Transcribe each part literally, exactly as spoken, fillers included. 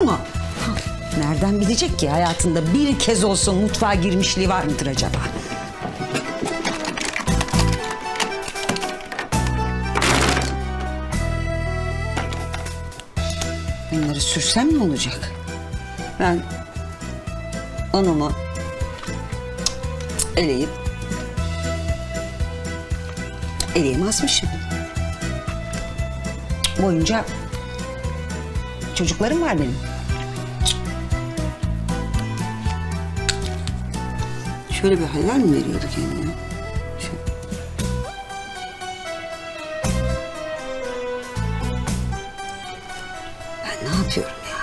mu? Nereden bilecek ki hayatında bir kez olsun mutfağa girmişliği var mıdır acaba? Bunları sürsem ne olacak? Ben unumu eleyip eleğimi asmışım. Boyunca çocuklarım var benim. Şöyle bir hayal mi veriyordu kendine? Şöyle. Ben ne yapıyorum ya?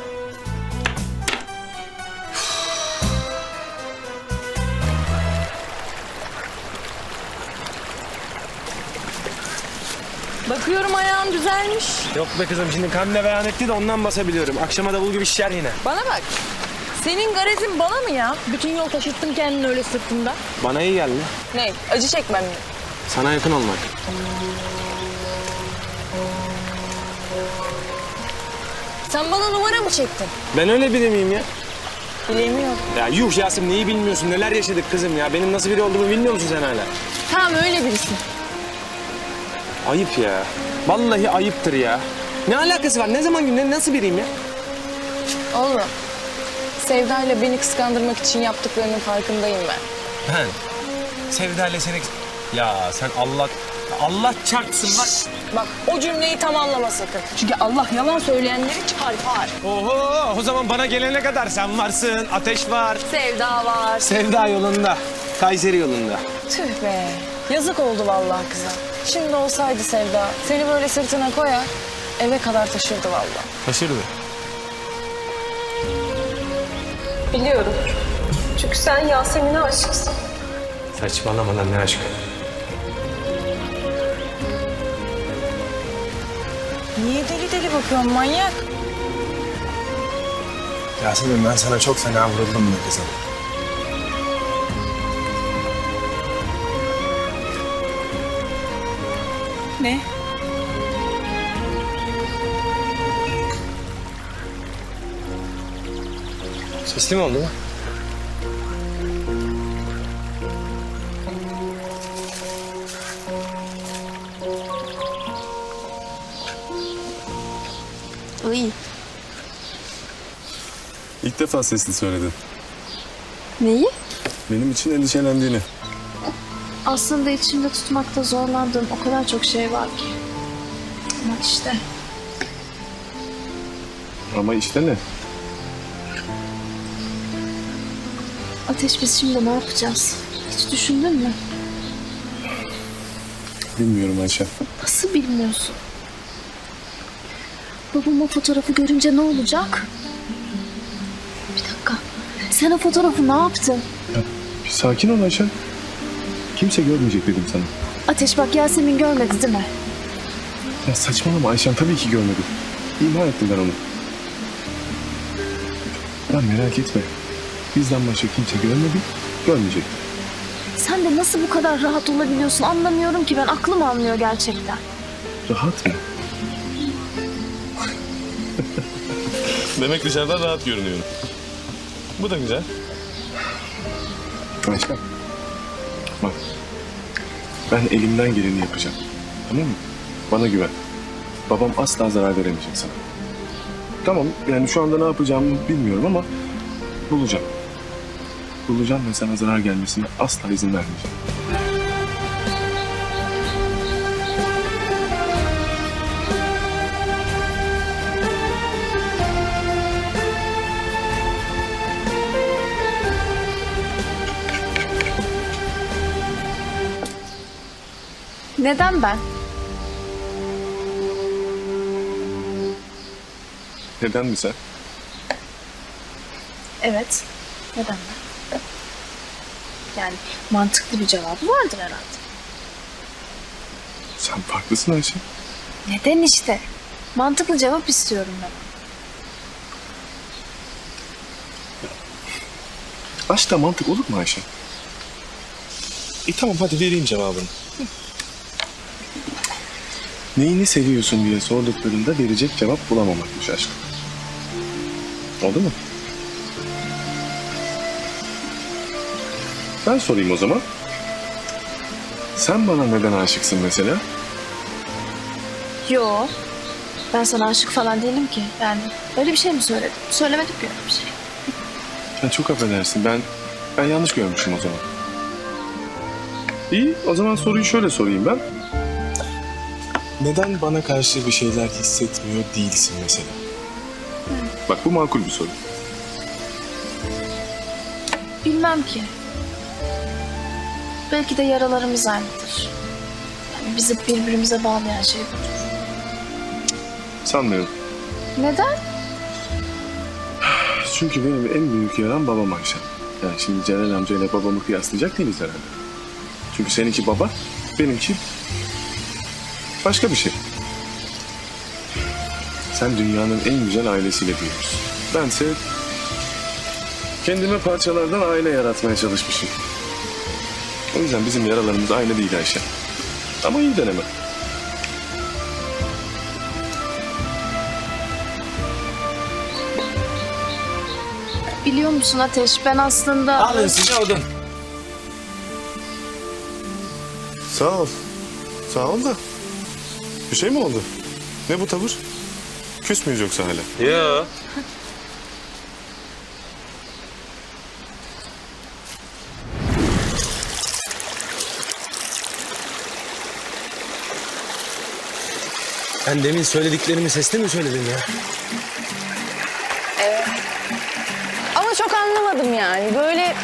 Bakıyorum ayağın düzelmiş. Yok be kızım, şimdi Kamile beyan etti de ondan basabiliyorum. Akşama davul gibi şişer yine. Bana bak. Senin garezin bana mı ya? Bütün yol taşıttın kendini öyle sırtında. Bana iyi geldi. Ne? Acı çekmem mi? Sana yakın olmak. Sen bana numara mı çektin? Ben öyle biri miyim ya? Bilemiyorum. Ya yuh Yasemin, neyi bilmiyorsun? Neler yaşadık kızım ya? Benim nasıl biri olduğumu bilmiyor musun sen hala? Tamam, öyle birisin. Ayıp ya. Vallahi ayıptır ya. Ne alakası var? Ne zaman gün? Nasıl biriyim ya? Oğlum, Sevda ile beni kıskandırmak için yaptıklarının farkındayım ben. Ben? Sevda ile seni... Ya sen Allah... Allah çarpsın bak. Bak, o cümleyi tam anlama sakın. Çünkü Allah yalan söyleyenleri çarpar. Oho, o zaman bana gelene kadar sen varsın, ateş var. Sevda var. Sevda yolunda, Kayseri yolunda. Tüh be, yazık oldu vallahi kıza. Şimdi olsaydı Sevda, seni böyle sırtına koyar, eve kadar taşırdı vallahi. Taşırdı. Biliyorum. Çünkü sen Yasemin'e aşıksın. Saçmalama lan, ne aşkı? Niye deli deli bakıyorsun manyak? Yasemin, ben sana çok fena vuruldum mu kızım? Ne? Sesli mi oldu mu? İyi. İlk defa sesli söyledin. Neyi? Benim için endişelendiğini. Aslında içimde tutmakta zorlandığım o kadar çok şey var ki. Ama işte. Ama işte ne? Ateş, biz şimdi ne yapacağız? Hiç düşündün mü? Bilmiyorum Ayşe. Nasıl bilmiyorsun? Babam o fotoğrafı görünce ne olacak? Bir dakika. Sen o fotoğrafı ne yaptın? Ya, bir sakin ol Ayşe. Kimse görmeyecek dedim sana. Ateş bak, Yasemin görmedi değil mi? Ya saçmalama Ayşen, tabii ki görmedim. İma ettim ben onu. Ya merak etme. Bizden başka kimse görmedi, görmeyecek. Sen de nasıl bu kadar rahat olabiliyorsun anlamıyorum ki ben. Aklım almıyor gerçekten. Rahat mı? Demek dışarıdan rahat görünüyorum. Bu da güzel. Ayşe. Bak. Ben elimden geleni yapacağım. Tamam mı? Bana güven. Babam asla zarar veremeyecek sana. Tamam, yani şu anda ne yapacağımı bilmiyorum ama bulacağım. Bulacağım ve sana zarar gelmesine asla izin vermeyeceğim. Neden ben? Neden mi sen? Evet. Neden ben? Yani mantıklı bir cevabı vardır herhalde. Sen farklısın Ayşe. Neden işte? Mantıklı cevap istiyorum ben. Aşkta mantık olur mu Ayşe? E tamam, hadi vereyim cevabını. Neyini seviyorsun diye sorduklarında verecek cevap bulamamakmış aşk. Oldu mu? Ben sorayım o zaman. Sen bana neden aşıksın mesela? Yo. Ben sana aşık falan değilim ki. Yani öyle bir şey mi söyledim? Söylemedim ki öyle bir şey. Ya çok affedersin. Ben ben yanlış görmüşüm o zaman. İyi. O zaman soruyu şöyle sorayım ben. Neden bana karşı bir şeyler hissetmiyor değilsin mesela? Hı. Bak bu makul bir soru. Bilmem ki. Belki de yaralarımız aynıdır. Yani bizi birbirimize bağlayan şey budur. Sanmıyorum. Neden? Çünkü benim en büyük yaram babam Ayşe. Yani şimdi Celal amcayla babamı kıyaslayacak değiliz herhalde. Çünkü seninki baba, benimki başka bir şey. Sen dünyanın en güzel ailesiyle büyümüşsün. Bense kendime parçalardan aile yaratmaya çalışmışım. O yüzden bizim yaralarımız aynı değil Ayşe. Ama iyi deneme. Biliyor musun Ateş, ben aslında... Alın size odun. Sağ ol. Sağ ol da. Bir şey mi oldu? Ne bu tavır? Küs müyüz yoksa hala? Yo. Ben demin söylediklerimi sesli mi söyledim ya? Evet. Ama çok anlamadım yani. Böyle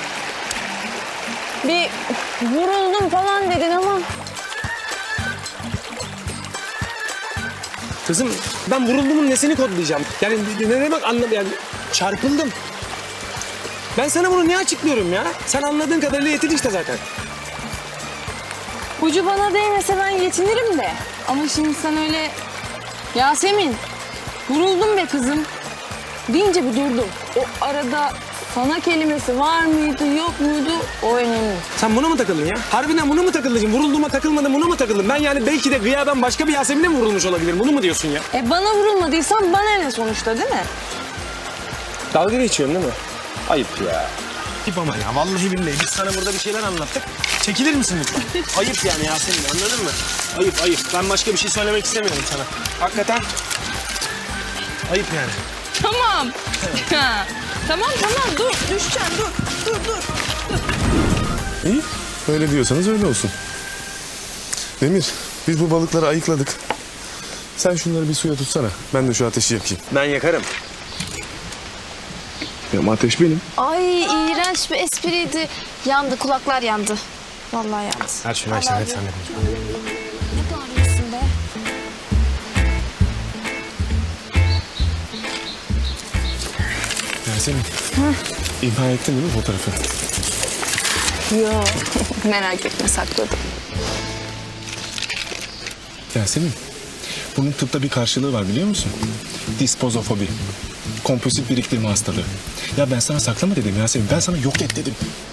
bir vuruldum falan dedin ama... Kızım ben vuruldumun nesini kodlayacağım? Yani ne demek anlam yani çarpıldım. Ben sana bunu niye açıklıyorum ya? Sen anladığın kadarıyla yetin işte zaten. Ucu bana değmese ben yetinirim de. Ama şimdi sen öyle... Yasemin, vuruldum be kızım deyince bir durdum. O arada sana kelimesi var mıydı yok muydu o önemli. Sen buna mı takıldın ya? Harbiden buna mı takıldın? Vurulduğuma takılmadım, buna mı takıldım? Ben yani belki de gıyaben başka bir Yasemin'e mi vurulmuş olabilirim? Bunu mu diyorsun ya? E bana vurulmadıysan bana ne sonuçta değil mi? Dalga geçiyorsun değil mi? Ayıp ya. Ayıp ama ya vallahi billahi biz sana burada bir şeyler anlattık. Çekilir misin lütfen? Ayıp yani Yasemin, anladın mı? Ayıp ayıp. Ben başka bir şey söylemek istemiyorum sana. Hakikaten ayıp yani. Tamam. Ha. Tamam tamam dur düşeceğim dur dur dur. İyi. Öyle diyorsanız öyle olsun. Demir, biz bu balıkları ayıkladık. Sen şunları bir suya tutsana. Ben de şu ateşi yakayım. Ben yakarım. Ya ateş benim. Ay iğrenç bir espriydi. Yandı, kulaklar yandı. Vallahi yandı. Ver şunu Ayşe, hadi sen de. Ne bağırıyorsun be? Yasemin. İmha ettin değil mi fotoğrafı? Yo merak etme sakladım. Yasemin, bunun tıpta bir karşılığı var biliyor musun? Dispozofobi. Kompulsif biriktirme hastalığı. Ya ben sana saklama dedim Yasemin. Ben sana yok et dedim.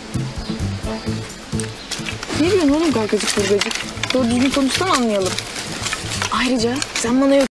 Ne diyorsun oğlum gargacık burgacık? Doğru düzgün konuşsana anlayalım. Ayrıca sen bana yok